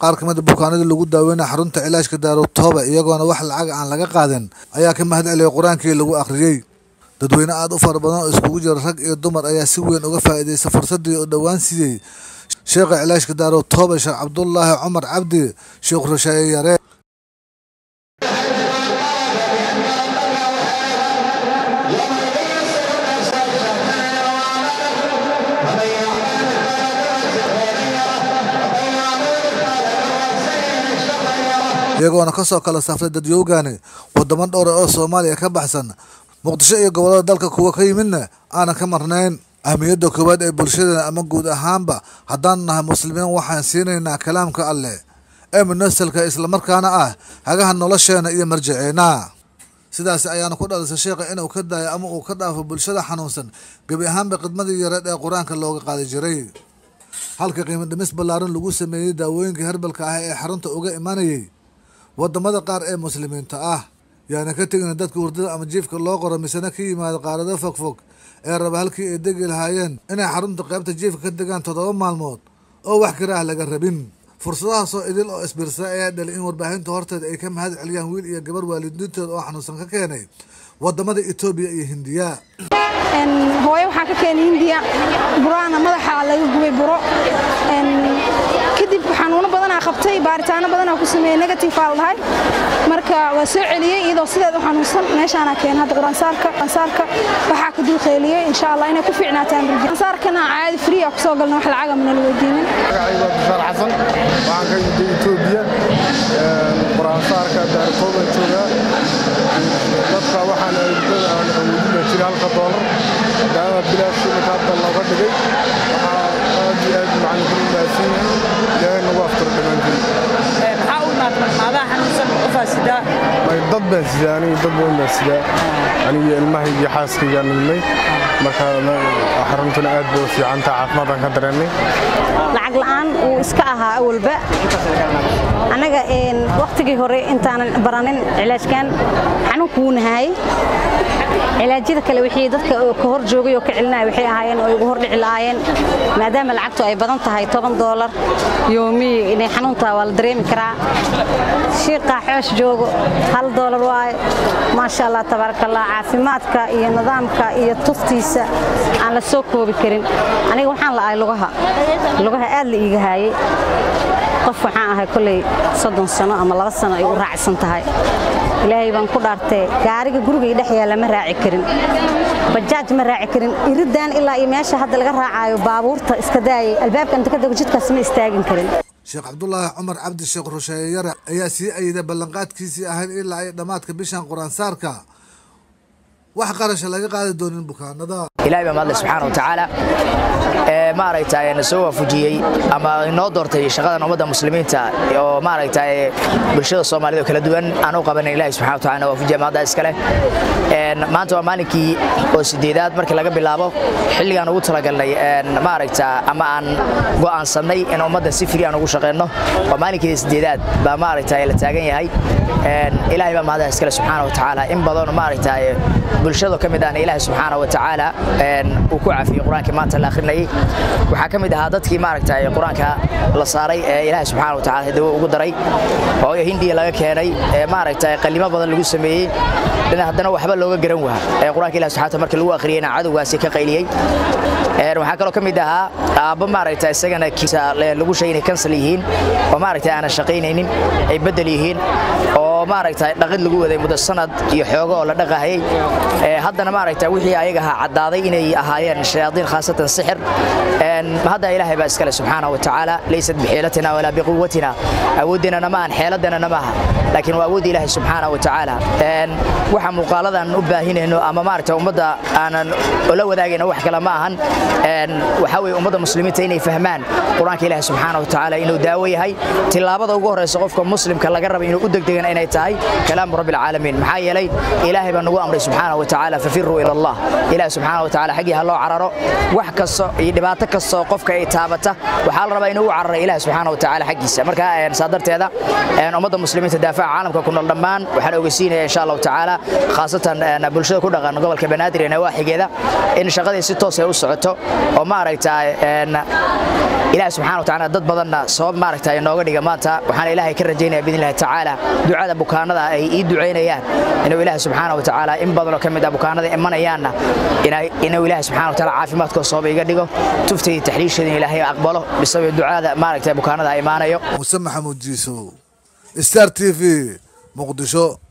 qaar kamid bukaanada lagu daaweynaa xarunta cilaajka Daaru Tooba iyagoona wax lacag aan laga qaadan ayaa ka mahadceliyay quraankii lagu akhriyay dadweyne aad u fara badan oo iskugu jira rag iyo dumar ayaa si weyn uga faa'iideystay fursadii oo dhawaan siiyay sheekha cilaajka Daaru Tooba Sheekh Cabdullaahi Cumar Cabdi Sheekh Rusheeye Yare iyagoona ka soo kala safray dadyowgaani wadamo dhowr oo Soomaaliya ka baxsan Muqdisho iyo gobolada dalka kuwa ka yimidna aanan ka marnayn ahmiyadda koowaad ee bulshada ama guud ahaanba haddaan nahay muslimiin waxaan siinaynaa kalaamka Alle ee munasalka isla markaana ah hagaha nolosheena iyo marjaceena sidaas ayaana ku dhalisay sheekha inuu ka daayo ama uu ka dhaafo bulshada xanuunsan gabi ahaanba khidmadii yareed ee quraanka looga qaaday jiray halka qiimo dhimis ballaaran lagu sameeyay daawooyinka herbalka ah ee xarunta uga imanayay wadamada qaar ee muslimiinta ah yaana ka tegin dadka hurdada ama jiifka loo qoro misana ka yimaado qaarada fogfog ee raba halkii ay degi lahaayeen inay xarunta qaybta jiifka ka degaan 7 maalmood oo wax kiraah laga rabin fursadahaas oo idil oo isbirsa ayaa dhalay in warbaahinta horteeda ay ka mahad celiyaan wiil iyo gabar waalidiintooda oo xanuunsan ka keenay wadamada Itoobiya iyo Hindiya hooyo waxa ka keenay Hindiya buraana madaxa laga gubay buro kadib xanuuno badan qabtay baaritaano badan ku sameeyay negative lahay marka waa soo celiyay iyadoo sideed xanuunsan meeshaan keen hadda quraansaarka waxa ka dul qeeliyay insha Allah inay ku fiicnaataan quraansaarkana caadi free ah ku soo galno wax lacag ma la weydiinin Bashar Xasan waxaan ka yimid Itoobiya quraansaarka Daaru Tooba jooga dadka waxaan ugu jiray $1 daawa bilaash marka looga dhigay aad iyo aad macluumaad baasiin ilaahay nagu aftar dhamantiin ماذا حنوصل قفاسدا dad baan sidaanay dad weyn baan sidaa aniga ilmaha iyo xaaskayga nimay marka xaruntuna aad buu fiican tahay caafimaadkan ka dareemay lacag la'aan uu iska ahaa awalba anaga waqtigii hore intaan baranin cilaajkan xanuunku nahay cilaajada kale wixii dadka ka hor joogay oo ka cilinay waxay ahaayeen oo ugu hor dhici laayeen maadaama lacagtu ay badan tahay $10 yoomi inay xanuunta wal dareemi karaa sheekha xoosh joogo $1 waay ma sha Allah tabarakallah caafimaadka iyo nidaamka iyo tuftiisa aan la soo koobi karin aniga waxaan la ay lugaha aad la iiga haayay qof waxaan ahay kulay 30 sano ama 2 sano ay u raacsan tahay ilaahay baan ku dhaartay gaariga guriga dhex yaala ma raaci karin bajaaj ma raaci karin iridaan ilaa iyo meesha hadda laga raacayo baabuurta iska daayay albaabka inta ka dago jidkaas ma istaagin karin Sheekh Cabdullaahi Cumar Cabdi Sheekh Rusheeye Yare ayaa sii ayda ballanqaadkiisii ahayd ilaa ay dhamaadka bishan quraansaarka wax qarash laga qaadi doonin bukaanada ilaahay baa mahad subhanahu wa ta'ala maaraytay soo wafujiyay ama inoo doortay shaqada ummadda muslimiinta oo maaraytay bulshada Soomaaliyeed oo kala duwan aan u qabanay ilaahay subhanahu wa ta'ala wafujiyay maada iskale maanta waa maalinkii oo 8aad markii laga bilaabo xilligan ugu talagalnay maaraytay ama aan go'aansanay in ummadda si free aan ugu shaqeeyno waa maalinkii 8aad baa maaraytay la taagan yahay ilaahay baa mahad iskale subhanahu wa ta'ala in badan maaraytay bulshada kamid ah ilaahay subhanahu wa ta'ala uu ku caafiyo quraanka maanta la akhrinay waxa kamid ah dadkii maaragtay quraanka la saaray ilaahay subhanahu wa ta'ala haduu ugu daray oo Hindiya laga keenay maaragtay qalimo badan lagu sameeyay haddana waxba looga garan waa quraanka ilaahay subhanahu wa ta'ala markii lagu akhriyay cadawgaasi ka qayliyay waxa kale kamid ah aaba maaragtay isagana kiisa lagu sheegay cancel yihiin oo maaragtay aan shaqeynaynin ay bedel yihiin oo maaragtay dhaqid lagu waday muddo sanad iyo xoogo oo la dhaqaayay haddana maaragtay wixii ayaga cadaaday inay ahaayeen shayaadiin khaasatan sixir hada ilaahay baa iskale subhanahu wa ta'ala leysad bihilatina wala biquwwatina awoodina ma aan xeeladana ma aha laakiin waa awood ilaahay subhanahu wa ta'ala waxa muuqaaladan u baahinayno ama maaragtay ummadda aanan la wadaagayna wax kale ma ahan waxa way ummadda muslimiinta inay fahmaan quraanka ilaahay subhanahu wa ta'ala inuu daawo yahay tilaabada ugu horeysa qofka muslimka laga rabo inuu u degdegan inay tahay kalaam rabbil alamin maxaa yeelay ilaahay baa nagu amray subhanahu wa وتعالى ففروا إلى الله إله سبحانه وتعالى حقي هالله عرره وحكس يدباتك الصوقف كي تابته وحال ربا إنه عرر إله سبحانه وتعالى حقي مركا صادرت هذا أمد المسلمين تدافع عالم كنا الضمان وحنا وجسينا إن شاء الله تعالى خاصة بلشة كنا قبل كبنادر نواحي كذا إن شغلة ستة سيوسعته وما رأيت إله سبحانه وتعالى ضد بدنا صوب ما رأيت إنه قد جماعته وحنا إله كرجينا بإذن الله تعالى دعاء بكانة أي دعينا يان إنه إله سبحانه وتعالى إن بدنا كم دا بكانة إمنا يانا إنه إله سبحانه وتعالى عافيمات كصوب يقدقه تفتي تحريش إلهي أقبله بسبب الدعاء ما رأيت بكانة إيمانه مسمى حمود جيسو ستار تي في مقدشو.